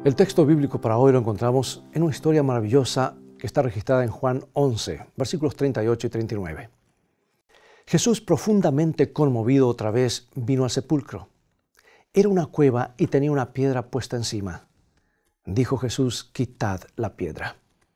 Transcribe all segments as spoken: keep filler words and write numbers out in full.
El texto bíblico para hoy lo encontramos en una historia maravillosa que está registrada en Juan once, versículos treinta y ocho y treinta y nueve. Jesús, profundamente conmovido otra vez, vino al sepulcro. Era una cueva y tenía una piedra puesta encima. Dijo Jesús: quitad la piedra.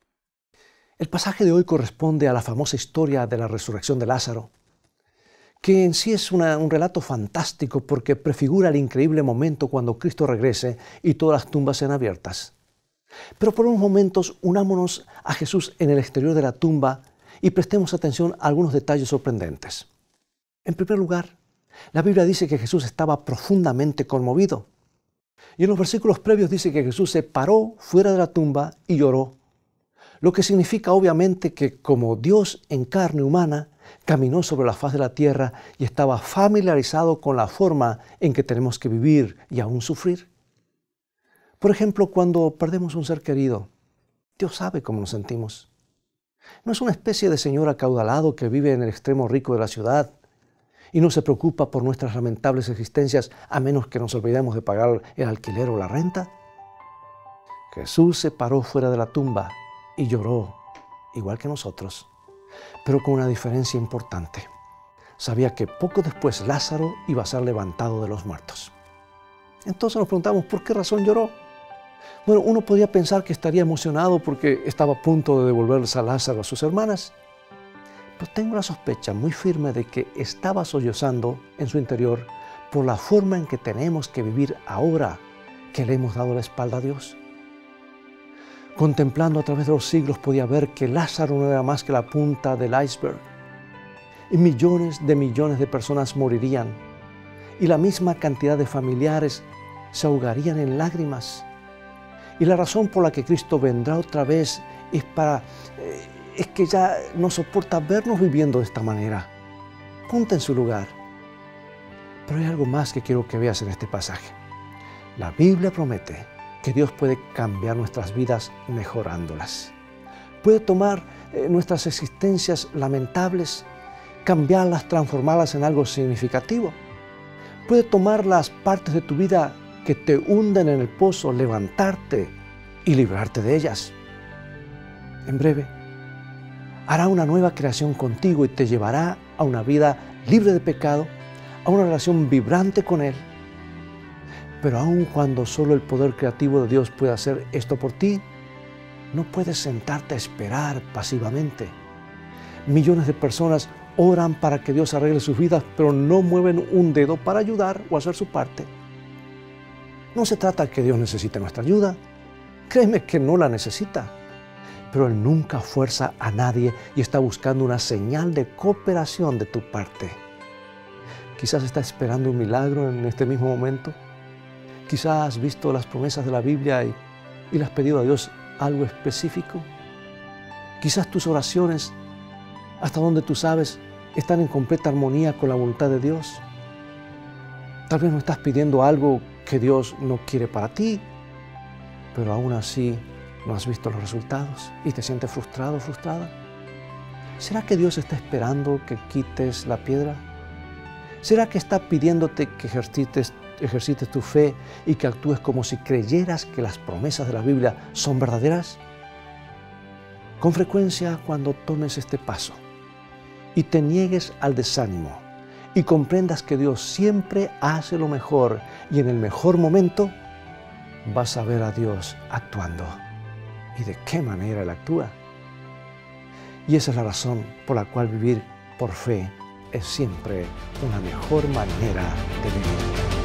El pasaje de hoy corresponde a la famosa historia de la resurrección de Lázaro, que en sí es una, un relato fantástico porque prefigura el increíble momento cuando Cristo regrese y todas las tumbas sean abiertas. Pero por unos momentos unámonos a Jesús en el exterior de la tumba y prestemos atención a algunos detalles sorprendentes. En primer lugar, la Biblia dice que Jesús estaba profundamente conmovido. Y en los versículos previos dice que Jesús se paró fuera de la tumba y lloró. Lo que significa obviamente que como Dios en carne humana, caminó sobre la faz de la tierra y estaba familiarizado con la forma en que tenemos que vivir y aún sufrir. Por ejemplo, cuando perdemos un ser querido, Dios sabe cómo nos sentimos. No es una especie de señor acaudalado que vive en el extremo rico de la ciudad y no se preocupa por nuestras lamentables existencias a menos que nos olvidemos de pagar el alquiler o la renta. Jesús se paró fuera de la tumba y lloró, igual que nosotros, pero con una diferencia importante. Sabía que poco después Lázaro iba a ser levantado de los muertos. Entonces nos preguntamos, ¿por qué razón lloró? Bueno, uno podría pensar que estaría emocionado porque estaba a punto de devolverles a Lázaro a sus hermanas. Pero tengo la sospecha muy firme de que estaba sollozando en su interior por la forma en que tenemos que vivir ahora que le hemos dado la espalda a Dios. Contemplando a través de los siglos podía ver que Lázaro no era más que la punta del iceberg. Y millones de millones de personas morirían. Y la misma cantidad de familiares se ahogarían en lágrimas. Y la razón por la que Cristo vendrá otra vez es, para, eh, es que ya no soporta vernos viviendo de esta manera. Ponte en su lugar. Pero hay algo más que quiero que veas en este pasaje. La Biblia promete que Dios puede cambiar nuestras vidas mejorándolas. Puede tomar eh, nuestras existencias lamentables, cambiarlas, transformarlas en algo significativo. Puede tomar las partes de tu vida que te hunden en el pozo, levantarte y librarte de ellas. En breve, hará una nueva creación contigo y te llevará a una vida libre de pecado, a una relación vibrante con Él. Pero aun cuando solo el poder creativo de Dios puede hacer esto por ti, no puedes sentarte a esperar pasivamente. Millones de personas oran para que Dios arregle sus vidas, pero no mueven un dedo para ayudar o hacer su parte. No se trata de que Dios necesite nuestra ayuda. Créeme que no la necesita. Pero Él nunca fuerza a nadie y está buscando una señal de cooperación de tu parte. Quizás estás esperando un milagro en este mismo momento. Quizás has visto las promesas de la Biblia y, y le has pedido a Dios algo específico. Quizás tus oraciones, hasta donde tú sabes, están en completa armonía con la voluntad de Dios. Tal vez no estás pidiendo algo que Dios no quiere para ti, pero aún así no has visto los resultados y te sientes frustrado o frustrada. ¿Será que Dios está esperando que quites la piedra? ¿Será que está pidiéndote que ejercites ejercites tu fe y que actúes como si creyeras que las promesas de la Biblia son verdaderas? Con frecuencia, cuando tomes este paso y te niegues al desánimo y comprendas que Dios siempre hace lo mejor y en el mejor momento, vas a ver a Dios actuando. ¿Y de qué manera Él actúa? Y esa es la razón por la cual vivir por fe es siempre una mejor manera de vivir.